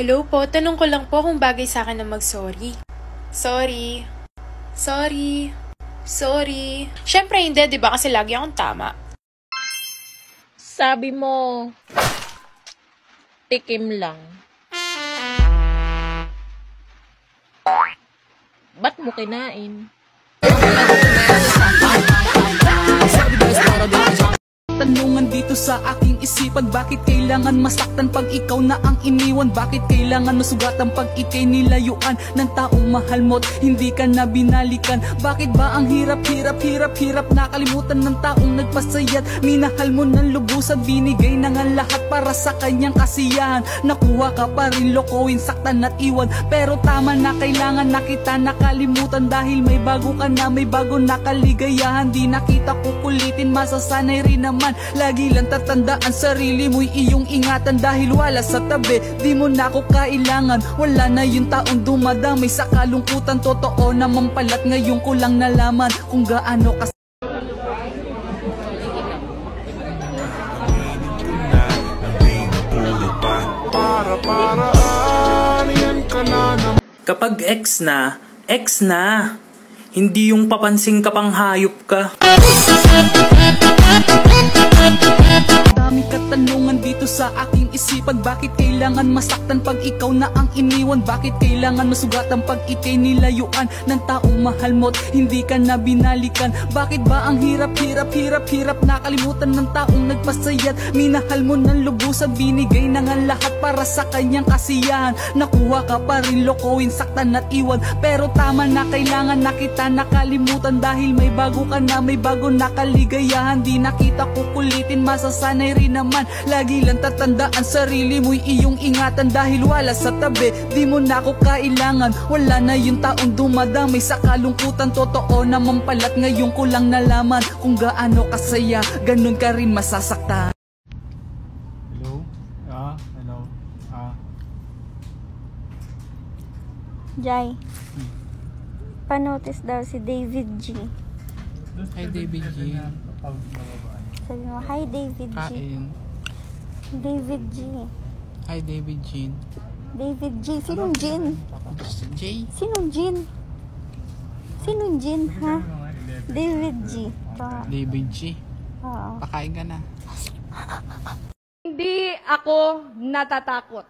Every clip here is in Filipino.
Hello po, tanong ko lang po kung bagay sa akin na mag-sorry. Sorry. Sorry. Sorry. Siyempre hindi, di ba? Kasi lagi akong tama. Sabi mo, tikim lang. Ba't mo kinain? Tanungan dito sa aking isipan, bakit kailangan masaktan pag ikaw na ang iniwan? Bakit kailangan masugatan pag ikay nilayuan ng taong mahal mo't hindi ka na binalikan? Bakit ba ang hirap nakalimutan ng taong nagpasayat? Minahal mo ng lubusan, binigay na nga lahat para sa kanyang kasiyahan. Nakuha ka pa rin, lokohin, saktan at iwan. Pero tama na, kailangan na kita nakalimutan. Dahil may bago ka na, may bago na kaligayahan. Di na kita kukulitin, masasanay rin naman. Lagi lang tatandaan, sarili mo'y iyong ingatan. Dahil wala sa tabi, di mo na ako kailangan. Wala na yung taong dumadamay sa kalungkutan. Totoo naman pala't ngayon ko lang nalaman kung gaano ka. Kapag ex na, hindi yung papansin ka pang hayop ka. Dami katanungan dito sa aking isipan, bakit kailangan masaktan pag ikaw na ang iniwan? Bakit kailangan masugatan pag ikay nilayuan ng taong mahal mo't hindi ka na binalikan? Bakit ba ang hirap nakalimutan ng taong nagpasayat? Minahal mo ng lubusan, binigay na nga lahat para sa kanyang kasiyahan. Nakuha ka pa rin, lokohin, saktan at iwan. Pero tama na, kailangan na kita nakalimutan. Dahil may bago ka na, may bago na kaligayahan. Di na kita kukulitin, masasanay rin naman. Lagi lang tatandaan, sarili mo'y iyong ingatan. Dahil wala sa tabi, di mo na ako kailangan. Wala na yung taong dumadamay sa kalungkutan. Totoo naman pala't ngayon ko lang nalaman kung gaano kasaya, ganun ka rin masasaktan. Hello? Hello? Jai, panotis daw si David G. Hi David G. Sabi mo, hi David G. Kain. David G. Hi David G. David G. Sinong Jin? J? Sinong Jin? Sinong Jin, ha? David G. David G. Oo. Pakain ka na. Hindi ako natatakot.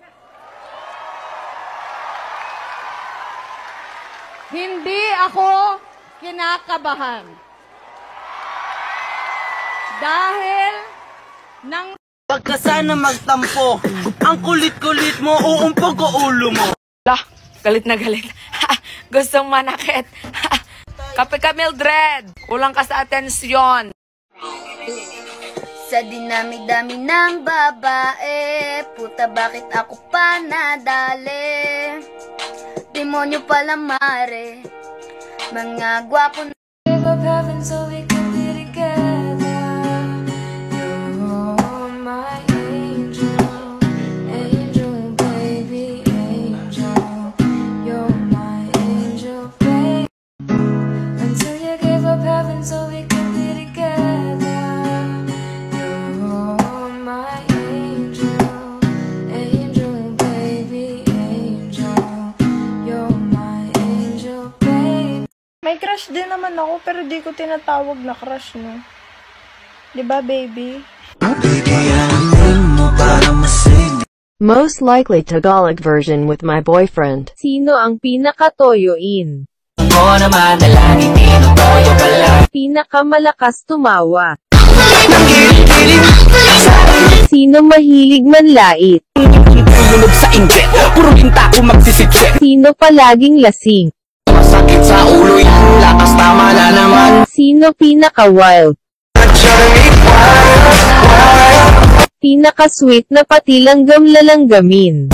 Hindi ako kinakabahan. Dahil nang Wag ka sana magtampo. Ang kulit-kulit mo, uumpog ko ulo mo. Lah, galit na galit. Gustong manakit. Kape ka, Mildred. Kulang ka sa atensyon. Sa dinami-dami ng babae, puta bakit ako pa nadali? Demonyo pala mare, mga gwapo na. Give up heaven so we can be together. You're my angel, angel baby, angel. You're my angel baby. Until you give up heaven so we can be together. You're my angel, angel baby, angel. You're my angel baby. May crush din naman ako, pero di ko tinatawag na crush, no? Diba, baby? Most likely Tagalog version with my boyfriend. Sino ang pinaka-toyoin? Ako naman na laging tinutoyo ka lang. Pinakamalakas tumawa. Sino mahilig manlait? Tulog sa ingret, puro binta ko magsisipsip. Sino palaging lasing? Masakit sa ulo yan, lakas tama na naman. Sino pinaka-wild? Pinaka-sweet na pati langgam-lalanggamin.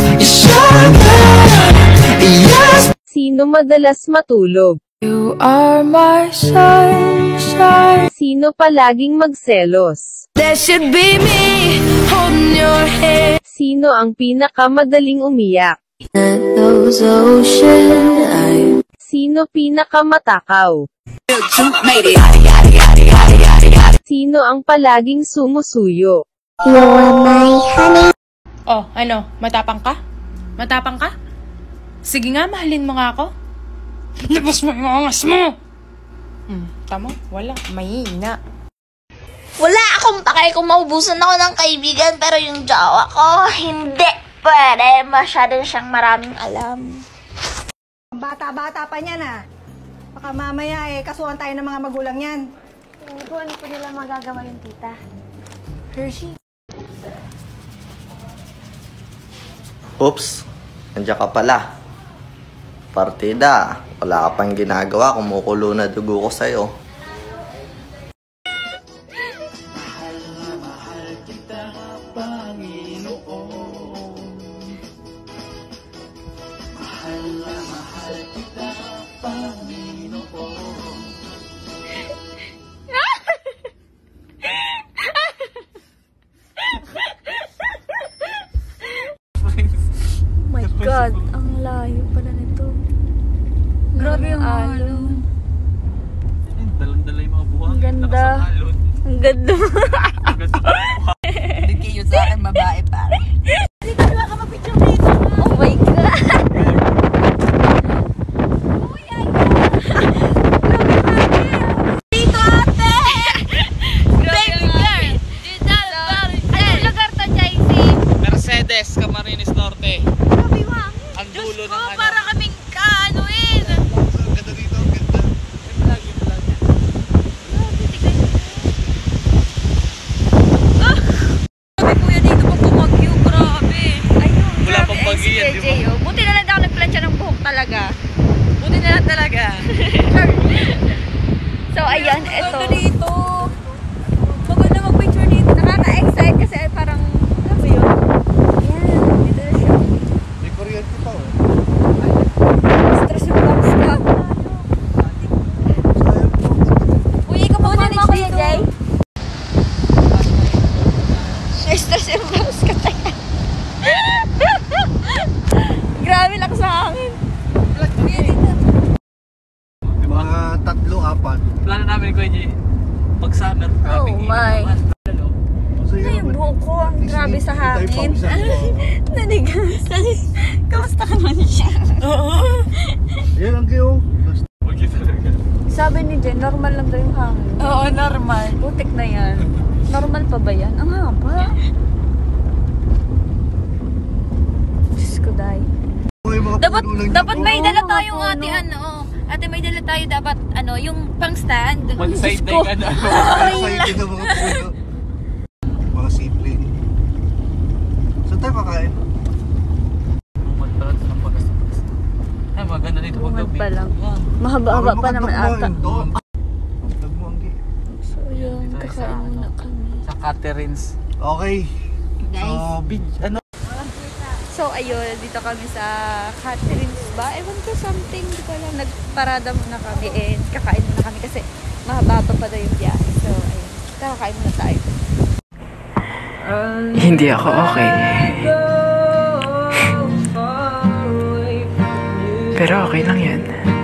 Sino madalas matulog? You are my sunshine. Sino palaging magselos? That should be me, holding your hand. Sino ang pinakamadaling umiyak? Sino pinakamatakaw? Sino ang palaging sumusuyo? Oh, ano? Matapang ka? Matapang ka? Sige nga, mahalin mo nga ako. Labas mo yung angas mo! Tama? Wala. Mahina. Wala akong pake kung maubusan ako ng kaibigan, pero yung jowa ko, hindi pwede. Masyado siyang maraming alam. Bata-bata pa niyan ah. Baka mamaya kasuhan tayo ng mga magulang yan. Hindi ko ano po nila magagawa yung tita. Hershey. Oops, nandiyan ka pala. Partida, wala ka pang ginagawa, kumukulo na dugo ko sa'yo. Oh my God, ang layo pala nito. Grabe yung alon. Dalang-dala yung mga buhang. Ang ganda. Ang ganda. Hindi kayo sa akin, babae pare. Hindi ka naman ka mag-picture dito. Oh my God. Dito ate! Baby girl! Anong lugar to, Jaisy? Mercedes, Camarines Norte. Ang dulo ng ano. Para kaming kaanuin. Ang ganda dito, ang ganda. Yung vlog. Grabe kuya dito pag tumagyo, grabe. Ayun, Wala pang bagyo yan, di ba? Buti na lang ako nagplansya ng buhok talaga. Buti na lang talaga. So ayan, eto. Dito. Maganda mag-picture dito. Nakaka-excite kasi parang, alam mo yun? Ayan, dito na siya. May kuryente pa oh. Stress yung box ka. Uy, ikaw pa mo kuya Jay? Stress yung box ka tayo. Grabe, lakas ng hangin. Kuya dito. Mga 3-4. Plano namin ko yun pag summer. Oh my. Na yung buhok ko, ang grabe sa hangin. Nanigas. Kamusta ka naman siya? Yan ang kiyo. Sabi ni Jen, normal lang daw yung hangin. Oo, normal. Putik na yan. Normal pa ba yan? Ang haba. Diyos ko, day. Dapat may dala tayong ate ano. Ate, may dala tayo dapat ano, yung pang stand. Mag-side day ka na. Excited na mga puno. Mga simple. Saan tayo kakain? Ay, maganda dito pag gabi. Pa lang. Mahaba-haba pa naman ata. So yun, kakain muna kami. Sa Caterines. Okay. Guys. So ayun, dito kami sa Caterines ba? Ewan ko something, hindi ko alam. Nagparada muna kami and kakain muna kami kasi mahaba pa daw yung biyahe. So ayun, kakain muna tayo. Hindi ako okay. Pero okay lang yan.